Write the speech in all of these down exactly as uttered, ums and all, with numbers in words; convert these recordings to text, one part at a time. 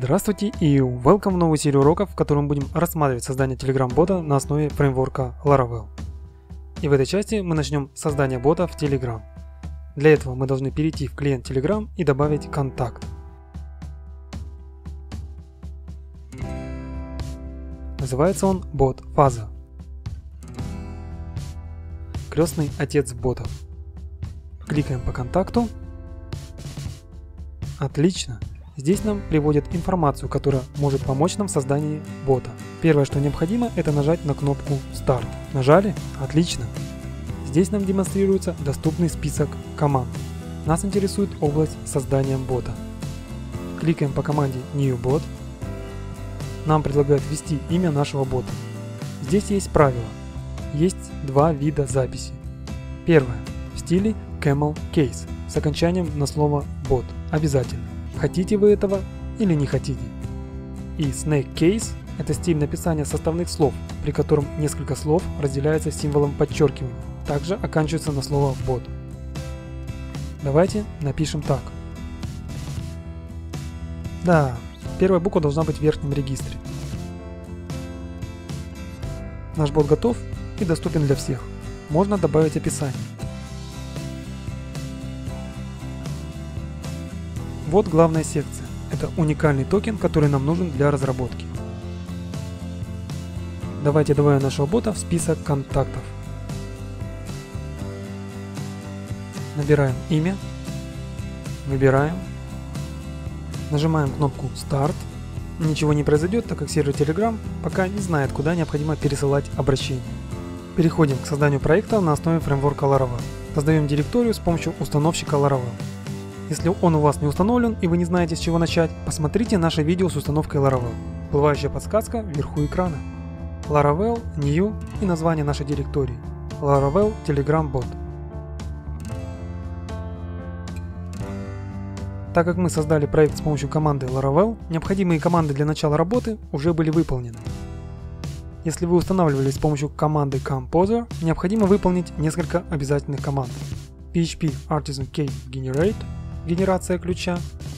Здравствуйте и welcome в новую серию уроков, в которой мы будем рассматривать создание Telegram-бота на основе фреймворка Laravel. И в этой части мы начнем создание бота в Telegram. Для этого мы должны перейти в клиент Telegram и добавить контакт. Называется он бот Фаза. Крестный отец ботов. Кликаем по контакту. Отлично. Здесь нам приводят информацию, которая может помочь нам в создании бота. Первое, что необходимо, это нажать на кнопку Start. Нажали? Отлично. Здесь нам демонстрируется доступный список команд. Нас интересует область создания бота. Кликаем по команде New Bot. Нам предлагают ввести имя нашего бота. Здесь есть правило. Есть два вида записи. Первое. В стиле Camel Case с окончанием на слово bot. Обязательно. Хотите вы этого или не хотите. И Snake Case – это стиль написания составных слов, при котором несколько слов разделяется символом подчеркивания. Также оканчивается на слово bot. Давайте напишем так. Да, первая буква должна быть в верхнем регистре. Наш бот готов и доступен для всех. Можно добавить описание. Вот главная секция. Это уникальный токен, который нам нужен для разработки. Давайте добавим нашего бота в список контактов. Набираем имя. Выбираем. Нажимаем кнопку Start. Ничего не произойдет, так как сервер Telegram пока не знает, куда необходимо пересылать обращение. Переходим к созданию проекта на основе фреймворка Laravel. Создаем директорию с помощью установщика Laravel. Если он у вас не установлен и вы не знаете, с чего начать, посмотрите наше видео с установкой Laravel. Всплывающая подсказка вверху экрана. Laravel, New и название нашей директории. Laravel Telegram Bot. Так как мы создали проект с помощью команды Laravel, необходимые команды для начала работы уже были выполнены. Если вы устанавливали с помощью команды Composer, необходимо выполнить несколько обязательных команд. пи эйч пи Artisan Key Generate – генерация ключа.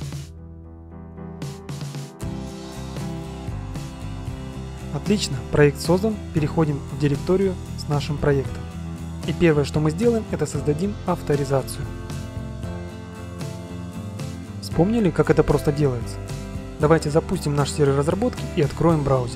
Отлично, проект создан, переходим в директорию с нашим проектом. И первое, что мы сделаем, это создадим авторизацию. Вспомнили, как это просто делается? Давайте запустим наш сервер разработки и откроем браузер.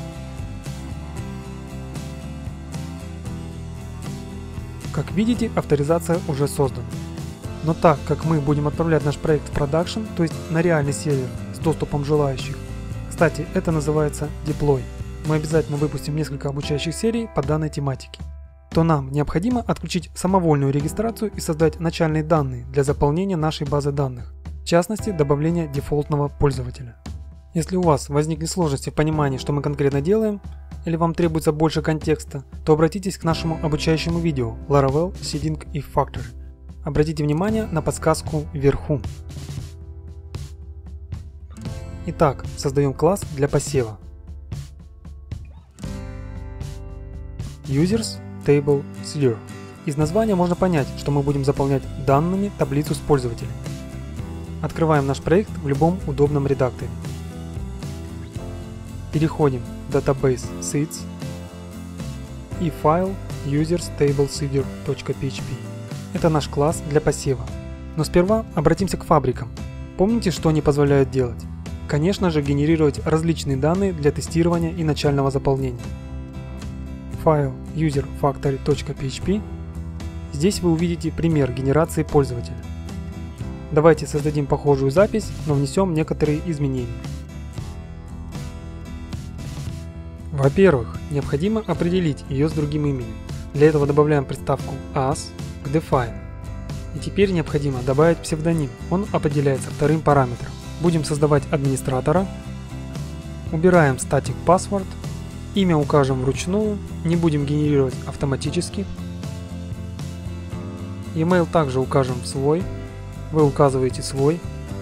Как видите, авторизация уже создана. Но так как мы будем отправлять наш проект в продакшн, то есть на реальный сервер с доступом желающих, кстати, это называется деплой, мы обязательно выпустим несколько обучающих серий по данной тематике, то нам необходимо отключить самовольную регистрацию и создать начальные данные для заполнения нашей базы данных, в частности, добавления дефолтного пользователя. Если у вас возникли сложности в понимании, что мы конкретно делаем, или вам требуется больше контекста, то обратитесь к нашему обучающему видео Laravel, Seeding и Factory. Обратите внимание на подсказку вверху. Итак, создаем класс для посева. Users Table Seeder. Из названия можно понять, что мы будем заполнять данными таблицу с пользователями. Открываем наш проект в любом удобном редакторе. Переходим в Database Seeds и файл users_table_seeder.php. Это наш класс для посева. Но сперва обратимся к фабрикам. Помните, что они позволяют делать? Конечно же, генерировать различные данные для тестирования и начального заполнения. Файл userfactory.php. Здесь вы увидите пример генерации пользователя. Давайте создадим похожую запись, но внесем некоторые изменения. Во-первых, необходимо определить ее с другим именем. Для этого добавляем приставку as к define. И теперь необходимо добавить псевдоним. Он определяется вторым параметром. Будем создавать администратора. Убираем static password. Имя укажем вручную. Не будем генерировать автоматически. E-mail также укажем в свой. Вы указываете свой.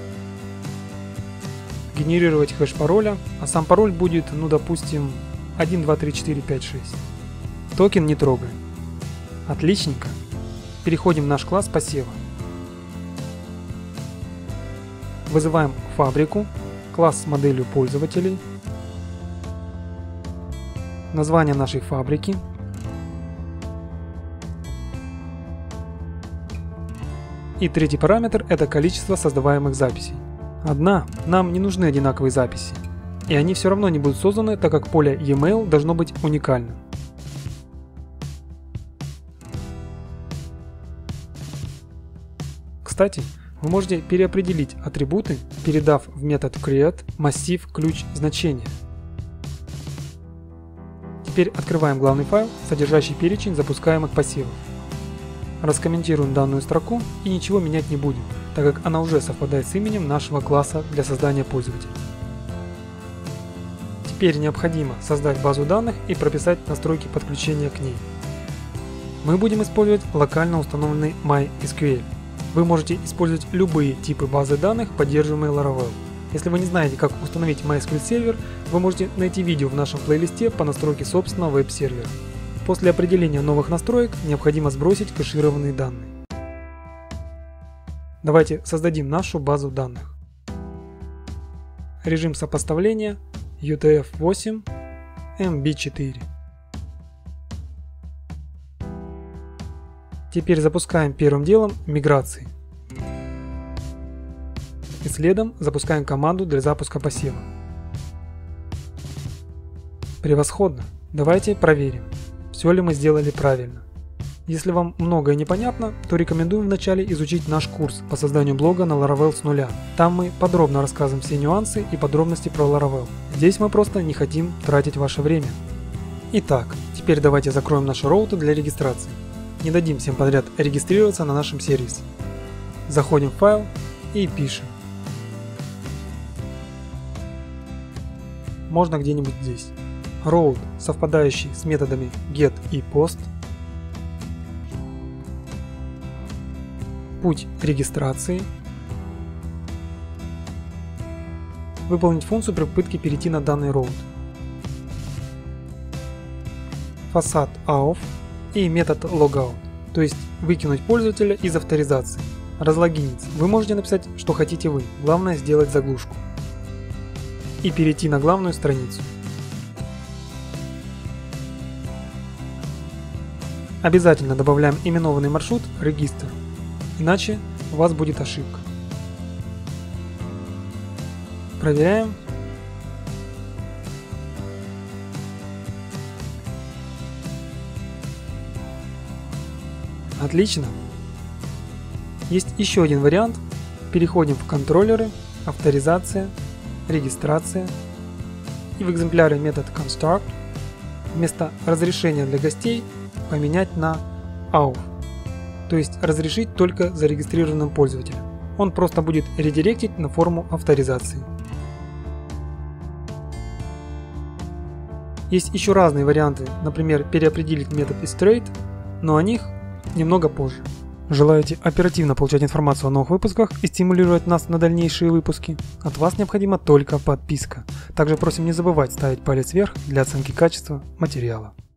Генерировать хэш пароля. А сам пароль будет, ну допустим, один два три четыре пять шесть. Токен не трогаем. Отличненько. Переходим в наш класс посева. Вызываем фабрику, класс с моделью пользователей, название нашей фабрики, и третий параметр – это количество создаваемых записей. Одна, нам не нужны одинаковые записи, и они все равно не будут созданы, так как поле e-mail должно быть уникальным. Кстати, вы можете переопределить атрибуты, передав в метод create массив ключ значения. Теперь открываем главный файл, содержащий перечень запускаемых пассивов. Раскомментируем данную строку и ничего менять не будем, так как она уже совпадает с именем нашего класса для создания пользователя. Теперь необходимо создать базу данных и прописать настройки подключения к ней. Мы будем использовать локально установленный MySQL. Вы можете использовать любые типы базы данных, поддерживаемые Laravel. Если вы не знаете, как установить MySQL сервер, вы можете найти видео в нашем плейлисте по настройке собственного веб-сервера. После определения новых настроек необходимо сбросить кэшированные данные. Давайте создадим нашу базу данных. Режим сопоставления ю ти эф восемь эм би четыре. Теперь запускаем первым делом миграции. И следом запускаем команду для запуска пассива. Превосходно! Давайте проверим, все ли мы сделали правильно. Если вам многое непонятно, то рекомендую вначале изучить наш курс по созданию блога на Laravel с нуля. Там мы подробно рассказываем все нюансы и подробности про Laravel. Здесь мы просто не хотим тратить ваше время. Итак, теперь давайте закроем наши роуты для регистрации. Не дадим всем подряд регистрироваться на нашем сервисе. Заходим в файл и пишем. Можно где-нибудь здесь. Route, совпадающий с методами get и post. Путь регистрации. Выполнить функцию при попытке перейти на данный route. Фасад auth и метод logout, то есть выкинуть пользователя из авторизации. Разлогиниться. Вы можете написать, что хотите вы, главное сделать заглушку. И перейти на главную страницу. Обязательно добавляем именованный маршрут в регистр, иначе у вас будет ошибка. Проверяем. Отлично. Есть еще один вариант. Переходим в контроллеры, авторизация, регистрация и в экземпляре метод construct вместо разрешения для гостей поменять на auth, то есть разрешить только зарегистрированным пользователям. Он просто будет редиректить на форму авторизации. Есть еще разные варианты, например, переопределить метод isTrade, но о них немного позже. Желаете оперативно получать информацию о новых выпусках и стимулировать нас на дальнейшие выпуски? От вас необходима только подписка. Также просим не забывать ставить палец вверх для оценки качества материала.